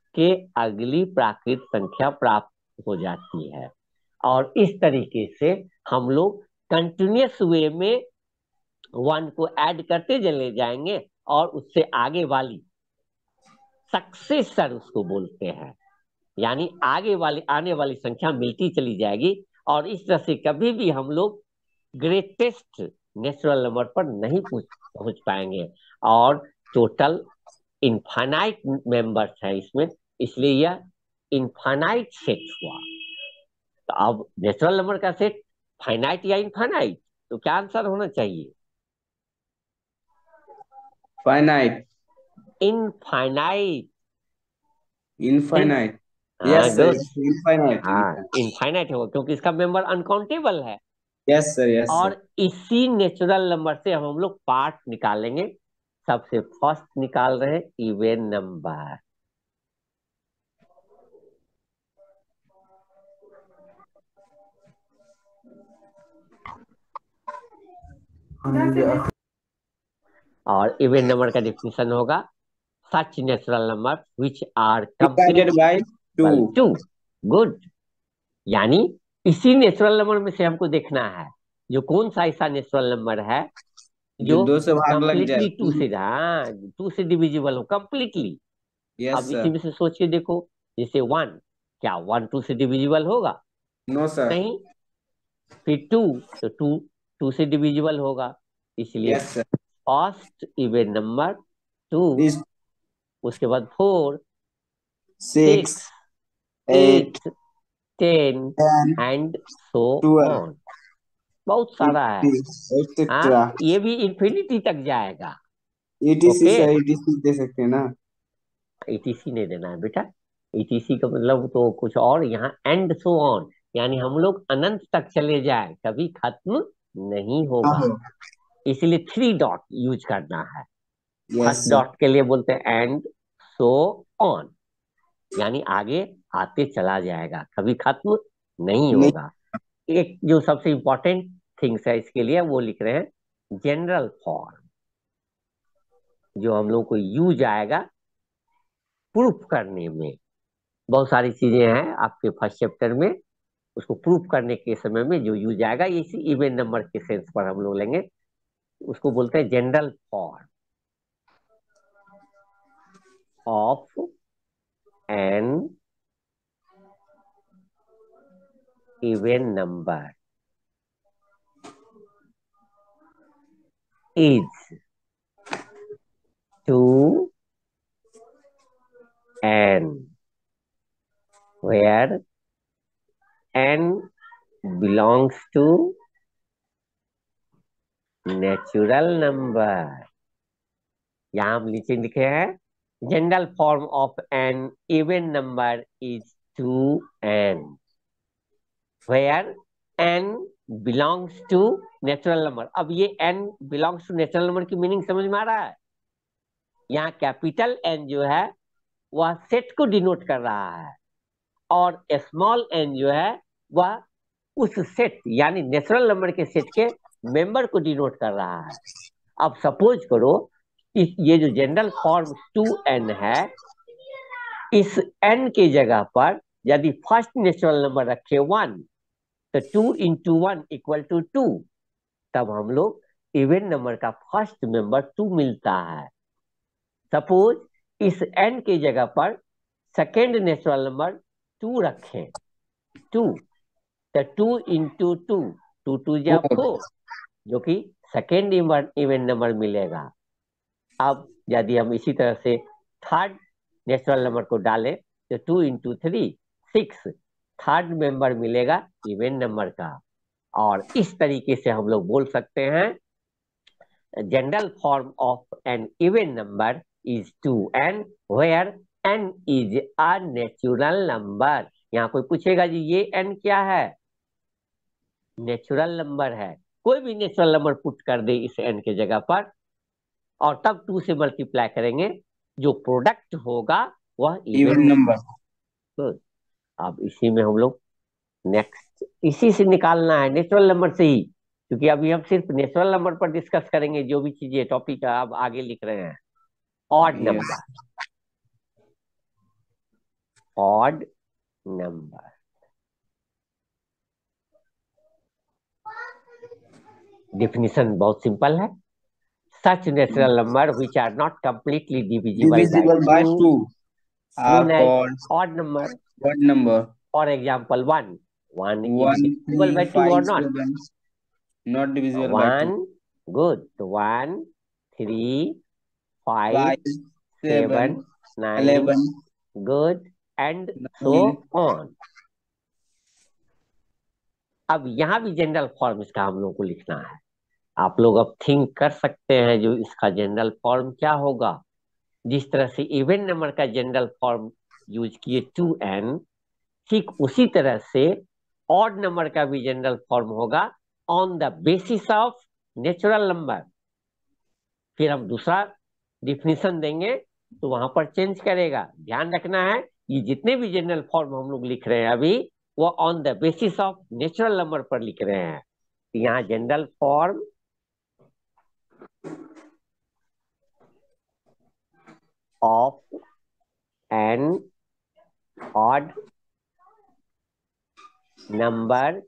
के अगली प्राकृत संख्या प्राप्त हो जाती है। और इस तरीके से हम लोग कंटिन्यूअस वे में 1 को ऐड करते चले जाएंगे और उससे आगे वाली सक्सेसर उसको बोलते हैं, यानी आगे वाली आने वाली संख्या मिलती चली जाएगी। और इस तरह से कभी भी हम लोग ग्रेटेस्ट नेचुरल नंबर पर नहीं पहुंच पाएंगे। और टोटल इनफाइनाइट मेंबर्स है इसमें, इसलिए यह इनफाइनाइट सेट हुआ। तो अब नेचुरल नंबर का सेट फाइनाइट या इनफाइनाइट, तो क्या आंसर होना चाहिए? फाइनाइट। इनफाइनाइट। ठीक। इनफाइनाइट। हाँ yes sir, good. Yes, infinite, हाँ इनफाइनाइट। इनफाइनाइट होगा क्योंकि इसका मेंबर अनकाउंटेबल है। यस सर, यस और सर। इसी नेचुरल नंबर से हम लोग पार्ट निकालेंगे। सबसे फर्स्ट निकाल रहे हैं इवन नंबर। और इवन नंबर का डिफिनेशन होगा such natural number which are divided completely by two. Equal to. Good. यानी इसी नेचुरल नंबर में से हमको देखना है जो कौन सा ऐसा नेचुरल नंबर है जो जो दो से भाग लग जाए। कंप्लीटली टू से, हाँ, टू से डिविजिबल हो कंप्लीटली। अब यस इसी सर। में से सोच के देखो, जैसे 1, क्या 1 2 से डिविजिबल होगा? No sir. नहीं। फिर 2, तो 2 2 से डिविजिबल होगा। इसलिए yes sir. First even number 2, is उसके बाद 4, six, 6, eight, 8, 10 ten, and so twelve, on. बहुत सारा है। हाँ, एक्सेट्रा। ये भी इंफिनिटी तक जाएगा। ETC okay. सर, ईटीसी दे सकते हैं ना? ईटीसी नहीं देना है बेटा। ईटीसी का मतलब तो कुछ और, यहाँ एंड सो ऑन, यानी हम लोग अनंत तक चले जाए, कभी खत्म नहीं होगा। हाँ। इसलिए 3 डॉट यूज करना है। Yes first sir. डॉट के लिए बोलते हैं एंड सो ऑन, यानी आगे आते चला जाएगा, कभी खत्म नहीं नहीं। होगा। एक जो सबसे इंपॉर्टेंट थिंग्स है इसके लिए वो लिख रहे हैं जनरल फॉर्म, जो हम लोग को यूज आएगा प्रूफ करने में। बहुत सारी चीजें हैं आपके फर्स्ट चैप्टर में, उसको प्रूफ करने के समय में जो यूज आएगा, ये इसी इवन नंबर के सेंस पर हम लोग लेंगे। उसको बोलते हैं general form of an even number is 2 n, where n belongs to natural number। यहाँ हम नीचे लिखे हैं general form of an even number is 2n, where n belongs to natural number. अब ये n belongs to natural number की meaning समझ में आ रहा है? यहाँ कैपिटल N जो है वह सेट को डिनोट कर रहा है, और स्मॉल n जो है वह उस सेट यानी नेचुरल नंबर के सेट के मेंबर को डिनोट कर रहा है। अब सपोज करो ये जो जनरल फॉर्म 2n है, इस n के जगह पर यदि फर्स्ट नेचुरल नंबर रखे 1, तो 2 इंटू 1 इक्वल टू 2, तब हम लोग इवन नंबर का फर्स्ट मेंबर 2 मिलता है। सपोज इस n के जगह पर सेकेंड नेचुरल नंबर 2 रखें, 2, तो 2 इंटू 2, 2 2 जा 4, जो कि सेकेंड इवन नंबर मिलेगा। अब यदि हम इसी तरह से थर्ड नेचुरल नंबर को डालें, तो 2 इंटू 3 6, थर्ड मेंबर मिलेगा इवन नंबर का। और इस तरीके से हम लोग बोल सकते हैं general form of an even number is 2n, where n is a natural number. यहाँ कोई पूछेगा जी ये n क्या है? नेचुरल नंबर है। कोई भी नेचुरल नंबर पुट कर दे इस n के जगह पर, और तब 2 से मल्टीप्लाई करेंगे, जो प्रोडक्ट होगा वह इवन इवन। नंबर। अब इसी में हम लोग नेक्स्ट इसी से निकालना है, नेचुरल नंबर से ही, क्योंकि अभी हम सिर्फ नेचुरल नंबर पर डिस्कस करेंगे, जो भी चीजें टॉपिक अब आगे लिख रहे हैं। Odd yes. Number. Odd number. Definition बहुत सिंपल है। Such natural number which are not completely divisible by divisible by two 2 are known as called odd number. odd number. For example, 1. 1 is 1, divisible 3, by 2 or 5, not? 7 not divisible by 2. 1, good. So 1, 3, 5, 5, 7, 7, 9, 11, good, and 9. so on. अब यहाँ भी general form इसका हम लोग को लिखना है। आप लोग अब थिंक कर सकते हैं जो इसका जनरल फॉर्म क्या होगा। जिस तरह से इवन नंबर का जनरल फॉर्म यूज किए 2n, ठीक उसी तरह से ऑड नंबर का भी जनरल फॉर्म होगा on the basis of natural number. फिर हम दूसरा डिफिनीशन देंगे तो वहां पर चेंज करेगा। ध्यान रखना है ये जितने भी जनरल फॉर्म हम लोग लिख रहे हैं अभी वो on the basis of natural number पर लिख रहे हैं। तो यहाँ general form of an odd number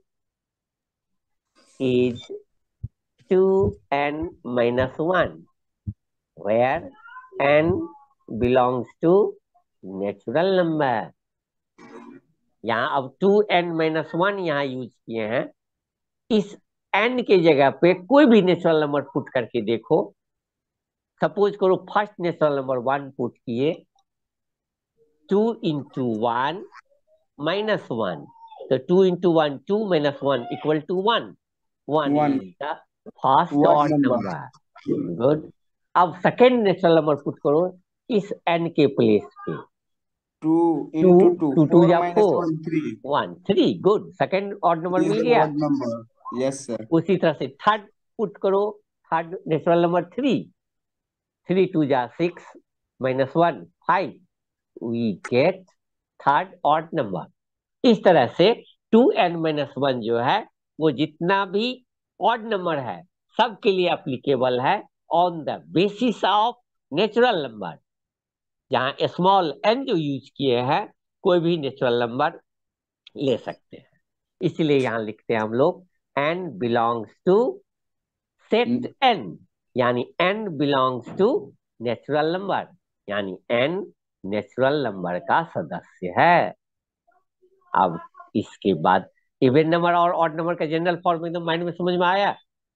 is 2n minus 1, where n belongs to natural number। यहाँ अब 2n minus 1 यहाँ यूज किए हैं। इस n के जगह पे कोई भी नेचुरल नंबर पुट करके देखो। सपोज करो फर्स्ट नेचुरल नंबर 1 पुट किए, 2 into 1 minus 1, तो 2 into 1 2 minus 1 equal to 1। 1 1 is the first odd odd number. number। Good. अब सेकेंड नेचुरल नंबर पुट करो इस n के प्लेस पे। 2 2 into 2 2 2 4 या minus 4, 1 3 1 3, good, second odd number is मिल the गया। odd number. Yes sir. उसी तरह से थर्ड पुट करो, थर्ड नेचुरल नंबर 3, 3 2 जा 6 minus 1 5, we get third odd number. इस तरह से 2n minus 1 जो है वो जितना भी ऑड नंबर है सबके लिए एप्लीकेबल है on the basis of natural number. जहां स्मॉल n जो यूज किए हैं कोई भी नेचुरल नंबर ले सकते हैं। इसलिए यहां लिखते हैं हम लोग n belongs to set n, यानी n belongs to natural number, यानी n नेचुरल नंबर का सदस्य है। अब इसके बाद इवन नंबर और ऑड नंबर का जनरल फॉर्म एकदम माइंड में समझ में आया।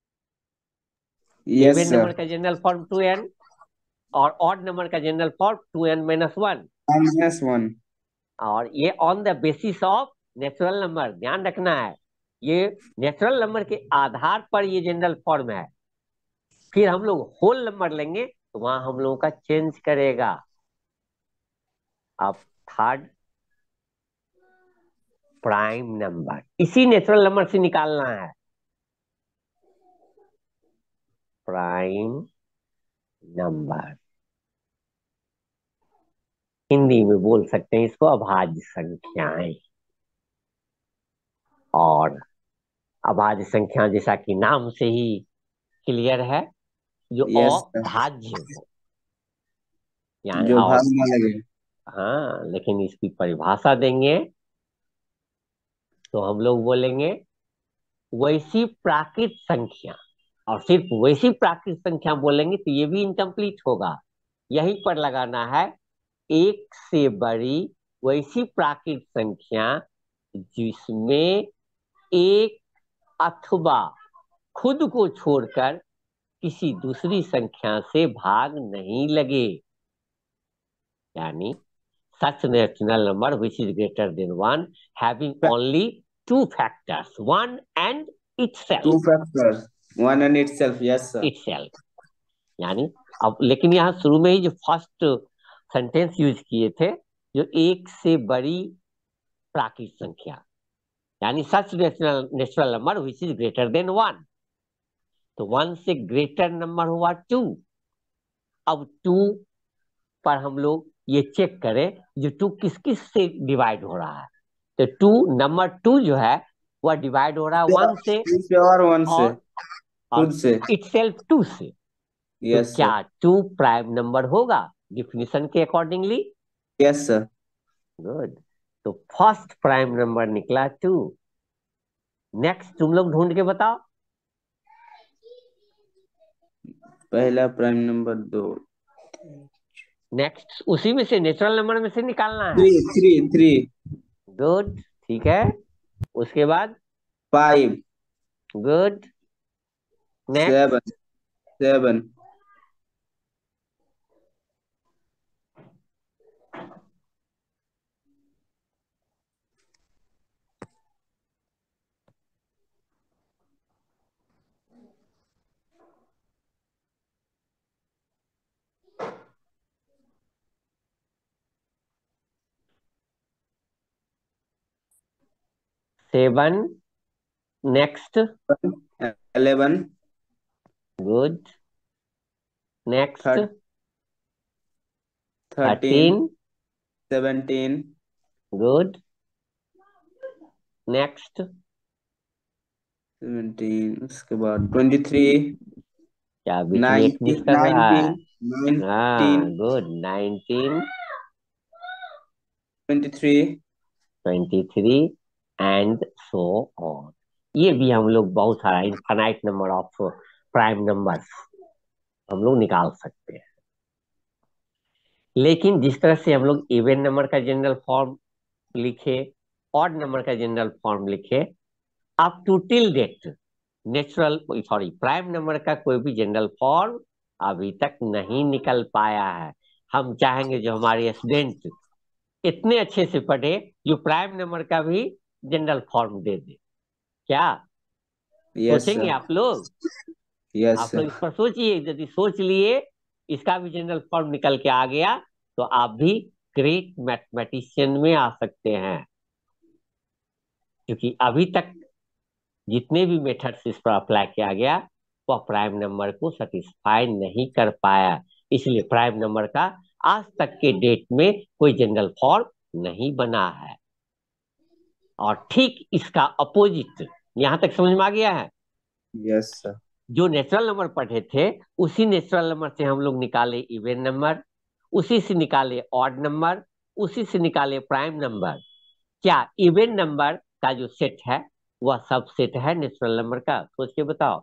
Yes even sir. नंबर का जनरल फॉर्म 2n और ऑड नंबर का general form 2n minus 1, minus 1 और ये on the basis of natural number. ध्यान रखना है ये नेचुरल नंबर के आधार पर ये जनरल फॉर्म है। फिर हम लोग होल नंबर लेंगे तो वहां हम लोगों का चेंज करेगा। अब थर्ड प्राइम नंबर इसी नेचुरल नंबर से निकालना है। प्राइम नंबर हिंदी में बोल सकते हैं इसको अभाज्य संख्याएं। और अभाज्य संख्या जैसा कि नाम से ही क्लियर है जो yes sir. अभाज्य हो, यानी जो और भाग ना लगे। हाँ, लेकिन इसकी परिभाषा देंगे तो हम लोग बोलेंगे वैसी प्राकृत संख्या, और सिर्फ वैसी प्राकृत संख्या बोलेंगे तो ये भी इनकम्प्लीट होगा। यहीं पर लगाना है एक से बड़ी वैसी प्राकृत संख्या जिसमें एक अथवा खुद को छोड़कर किसी दूसरी संख्या से भाग नहीं लगे, यानी such natural number which is greater than 1 having only two factors, one and itself। 2 factors 1 and itself. Yes sir. itself यानी अब लेकिन यहाँ शुरू में ही जो फर्स्ट सेंटेंस यूज किए थे जो एक से बड़ी प्राकृत संख्या, यानी such natural number which is greater than 1, तो 1 से ग्रेटर नंबर हुआ 2। अब 2 पर हम लोग ये चेक करें जो 2 किस किस से डिवाइड हो रहा है, तो 2 नंबर 2 जो है वह डिवाइड हो रहा है 1 से 2 से और 1 से खुद और से। इटसेल्फ 2 से। तो Yes क्या sir. 2 प्राइम नंबर होगा डिफिनीशन के अकॉर्डिंगली? Yes sir. गुड। तो फर्स्ट प्राइम नंबर निकला 2। नेक्स्ट तुम लोग ढूंढ के बताओ। पहला प्राइम नंबर 2। नेक्स्ट उसी में से नेचुरल नंबर में से निकालना है। 3 3 3। गुड, ठीक है। उसके बाद 5 good. Next 7 7 7। Next 11 good. Next 13 13 17 good. Next 17। उसके बाद 23 क्या बीच में एक 19 मिस कर रहा है? 19 हाँ गुड। 19 23। 23 and so on. ये भी हम लोग बहुत सारा infinite number of prime numbers हम लोग निकाल सकते हैं। लेकिन जिस तरह से हम लोग इवन नंबर का जनरल फॉर्म लिखे, ऑड नंबर का जनरल फॉर्म लिखे, up to till date natural sorry prime number का कोई भी जनरल फॉर्म अभी तक नहीं निकल पाया है। हम चाहेंगे जो हमारे स्टूडेंट इतने अच्छे से पढ़े जो प्राइम नंबर का भी जनरल फॉर्म दे दे। क्या यस सोचेंगे सर। आप लोग? यस आप लोग सर। इस पर सोचिए। यदि सोच लिए इसका भी जनरल फॉर्म निकल के आ गया तो आप भी ग्रेट मैथमेटिशियन में आ सकते हैं। क्योंकि अभी तक जितने भी मेथड्स इस पर अप्लाई किया गया वह प्राइम नंबर को सेटिस्फाई नहीं कर पाया। इसलिए प्राइम नंबर का आज तक के डेट में कोई जनरल फॉर्म नहीं बना है। और ठीक इसका अपोजिट यहां तक समझ में आ गया है। Yes sir. जो नेचुरल नंबर पढ़े थे उसी नेचुरल नंबर से हम लोग निकाले इवन नंबर, उसी से निकाले ऑड नंबर, उसी से निकाले प्राइम नंबर। क्या इवन नंबर का जो सेट है वह सब सेट है नेचुरल नंबर का? सोच के बताओ।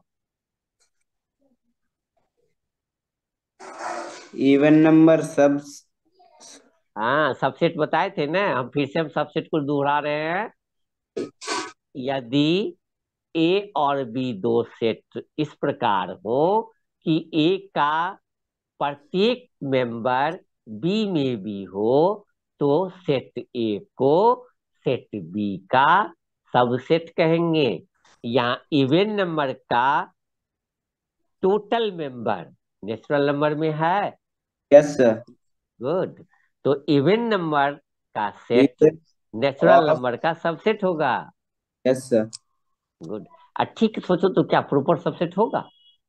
इवन नंबर सब। हाँ सबसेट बताए थे ना, हम फिर से हम सबसेट को दोहरा रहे हैं। यदि ए और बी दो सेट इस प्रकार हो कि ए का प्रत्येक मेंबर बी में भी हो तो सेट ए को सेट बी का सबसेट कहेंगे। यहाँ इवन नंबर का टोटल मेंबर नेचुरल नंबर में है। Yes sir. गुड। तो इवन नंबर का set even natural of. Number का सबसेट होगा। Yes sir. गुड। ठीक सोचो तो क्या प्रॉपर सबसेट होगा?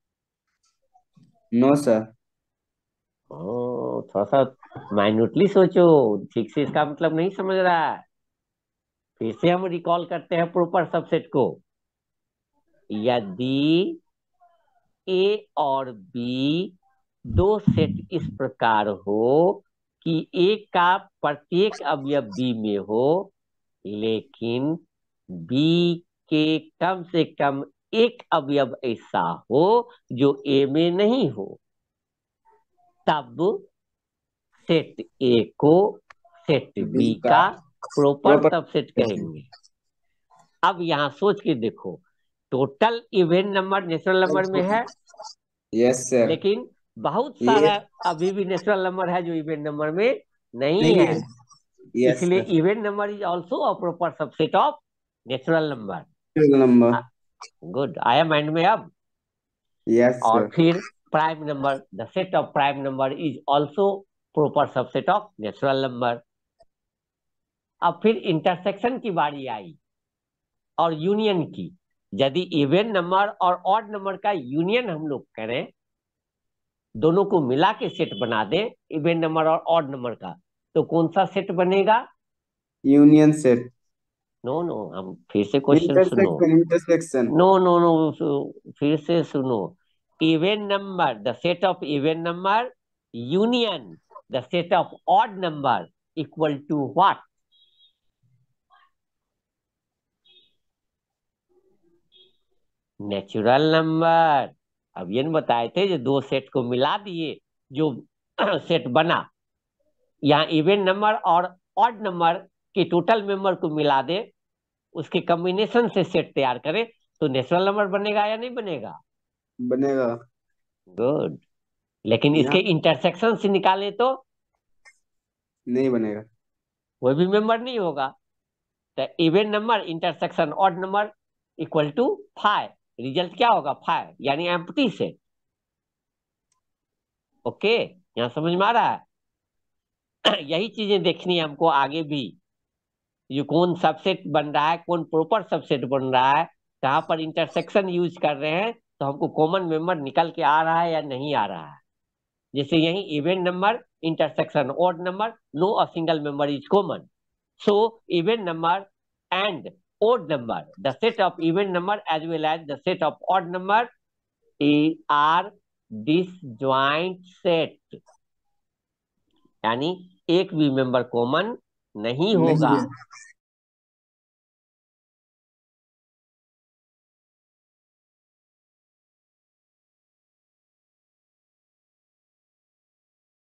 No sir. थोड़ा सा माइन्यूटली सोचो, ठीक से इसका मतलब नहीं समझ रहा है। फिर से हम रिकॉल करते हैं प्रॉपर सबसेट को। यदि ए और बी दो सेट इस प्रकार हो कि ए का प्रत्येक अवयव बी में हो लेकिन बी के कम से कम एक अवयव ऐसा हो जो ए में नहीं हो, तब सेट ए को सेट बी बी का का प्रॉपर प्रॉपर। सबसेट कहेंगे। अब यहां सोच के देखो, total even number natural number में है यस सर। लेकिन बहुत ये सारा अभी भी नेचुरल नंबर है जो इवन नंबर में नहीं नहीं है। है। यस इसलिए sir. Even number is also a proper subset of natural number. Number. Good, आया माइंड में अब? यस और सर। फिर prime number, the set of prime number is also proper subset of natural number. अब फिर intersection की बारी आई और यूनियन की। यदि इवन नंबर और ऑड नंबर का यूनियन हम लोग करें, दोनों को मिला के सेट बना दें इवन नंबर और ऑड नंबर का, तो कौन सा सेट बनेगा? Union set. नो नो, हम फिर से क्वेश्चन सुनो। Intersection intersection. No no no, फिर से सुनो। Even number, the set of even number union the set of odd number equal to what? Natural number. अब ये न बताए थे जो दो सेट को मिला दिए, जो सेट बना, यहाँ इवन नंबर और ऑड नंबर के टोटल मेंबर को मिला दे, उसके कॉम्बिनेशन से सेट तैयार करें, तो नेचुरल नंबर बनेगा या नहीं बनेगा? बनेगा। गुड। लेकिन इसके यहाँ इंटरसेक्शन से निकाले तो नहीं बनेगा। कोई भी मेंबर नहीं होगा। तो even number intersection odd number equal to 5, result क्या होगा? 5, यानी एम्प्टी सेट। ओके, यहाँ समझ में आ रहा है? यही चीजें देखनी है हमको आगे भी। ये कौन सबसेट बन रहा है, कौन प्रॉपर सबसेट बन रहा है, कहाँ पर इंटरसेक्शन यूज कर रहे हैं, तो हमको कॉमन मेंबर निकल के आ रहा है या नहीं आ रहा है। जैसे यही even number intersection odd number, no a single member is common. So even number and odd number, the set of even number as well as the set of odd number are disjoint set, यानी एक भी member common नहीं नहीं होगा। है।